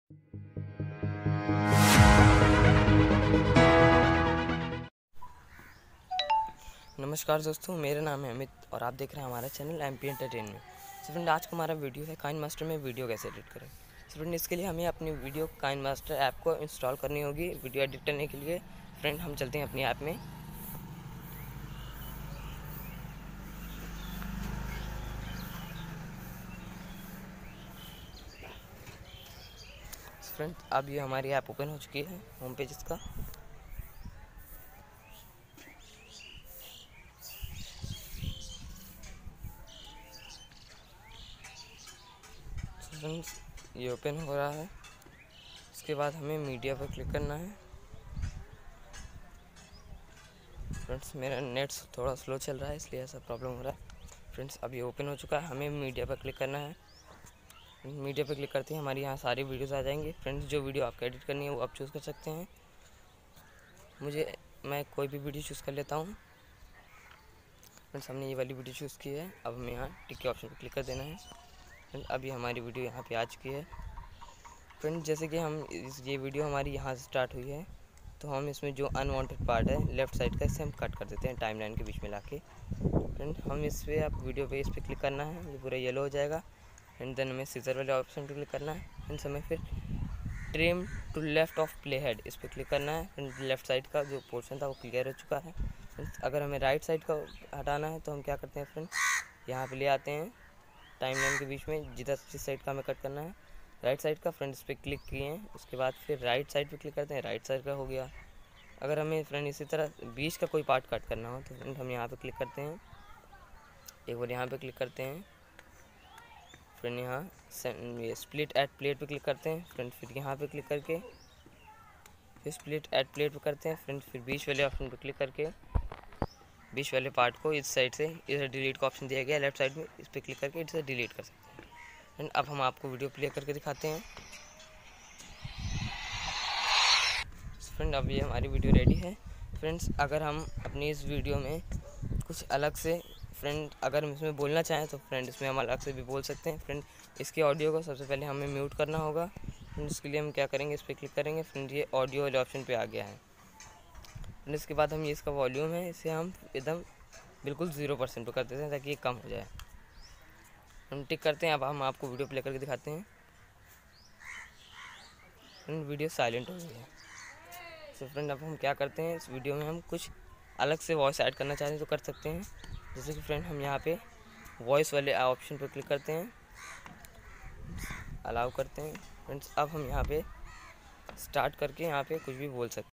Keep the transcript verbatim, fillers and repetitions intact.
नमस्कार दोस्तों, मेरा नाम है अमित और आप देख रहे हैं हमारा channel M P entertainment. So friend, आज का हमारा वीडियो है काइन मास्टर में वीडियो कैसे एडिट करें। सो फ्रेंड, इसके लिए हमें अपनी वीडियो काइन मास्टर ऐप को इंस्टॉल करनी होगी वीडियो एडिट करने के लिए। फ्रेंड, हम चलते हैं अपनी ऐप में। फ्रेंड, अब ये हमारी ऐप ओपन हो चुकी है, होम पेज इसका। फ्रेंड्स, ये ओपन हो रहा है। इसके बाद हमें मीडिया पर क्लिक करना है। फ्रेंड्स, मेरा नेट थोड़ा स्लो चल रहा है इसलिए ऐसा प्रॉब्लम हो रहा है। फ्रेंड्स, अब ये ओपन हो चुका है, हमें मीडिया पर क्लिक करना है। मीडिया पर क्लिक करते हैं, हमारी यहाँ सारी वीडियोस आ जाएंगी। फ्रेंड्स, जो वीडियो आपको एडिट करनी है वो आप चूज़ कर सकते हैं। मुझे मैं कोई भी वीडियो चूज़ कर लेता हूँ। फ्रेंड्स, हमने ये वाली वीडियो चूज़ की है। अब हमें यहाँ टिक के ऑप्शन पर क्लिक कर देना है। फ्रेंड, अब ये हमारी वीडियो यहाँ पे आ चुकी है। फ्रेंड, जैसे कि हम इस ये वीडियो हमारी यहाँ से स्टार्ट हुई है, तो हम इसमें जो अनवांटेड पार्ट है लेफ़्ट साइड का, इसे हम कट कर देते हैं टाइमलाइन के बीच में लाके। फ्रेंड, हम इस पर आप वीडियो पे इस पर क्लिक करना है, ये पूरा येलो हो जाएगा। एंड देन हमें सीजर वाले ऑप्शन पर क्लिक करना है। एंड हमें फिर trim to left of playhead इस पर क्लिक करना है। एंड लेफ़्ट साइड का जो पोर्शन था वो क्लियर हो चुका है। अगर हमें राइट साइड का हटाना है तो हम क्या करते हैं फ्रेंड, यहाँ पे ले आते हैं टाइमलाइन के बीच में, जिधर जिस साइड का हमें कट करना है राइट साइड का। फ्रेंड, इस पर क्लिक किए हैं, उसके बाद फिर राइट साइड पे क्लिक करते हैं, राइट साइड का हो गया। अगर हमें फ्रेंड इसी तरह बीच का कोई पार्ट कट करना हो तो फ्रेंड हम यहाँ पे क्लिक करते हैं, एक बार यहाँ पे क्लिक करते हैं। फ्रेंड, यहाँ ये स्प्लिट एट प्लेट पे क्लिक करते हैं। फ्रेंड, फिर यहाँ पे क्लिक करके फिर स्प्लिट एट प्लेट पे करते हैं। फ्रेंड, फिर बीच वाले ऑप्शन पे क्लिक करके बीच वाले पार्ट को इस साइड से इधर डिलीट का ऑप्शन दिया गया लेफ्ट साइड में, इस पर क्लिक करके इसे डिलीट कर सकते हैं। फ्रेंड, अब हम आपको वीडियो प्ले करके दिखाते हैं। फ्रेंड, अब ये हमारी वीडियो रेडी है। फ्रेंड्स, अगर हम अपनी इस वीडियो में कुछ अलग से फ्रेंड अगर हम इसमें बोलना चाहें तो फ्रेंड इसमें हम अलग से भी बोल सकते हैं। फ्रेंड, इसकी ऑडियो को सबसे पहले हमें म्यूट करना होगा। फ्रेंड, इसके लिए हम क्या करेंगे, इस पर क्लिक करेंगे। फ्रेंड, ये ऑडियो वाले ऑप्शन पे आ गया है। फ्रेंड, इसके बाद हम ये इसका वॉल्यूम है, इसे हम एकदम बिल्कुल ज़ीरो परसेंट पर कर देते हैं ताकि ये कम हो जाए। हम टिक करते हैं। अब हम आपको वीडियो प्ले करके दिखाते हैं। फ्रेंड, वीडियो साइलेंट हो गई है। तो फ्रेंड, अब हम क्या करते हैं, इस वीडियो में हम कुछ अलग से वॉइस ऐड करना चाहते हैं तो कर सकते हैं। जैसे कि फ्रेंड, हम यहाँ पे वॉइस वाले ऑप्शन पर क्लिक करते हैं, अलाउ करते हैं। फ्रेंड्स, अब हम यहाँ पे स्टार्ट करके यहाँ पे कुछ भी बोल सकते हैं।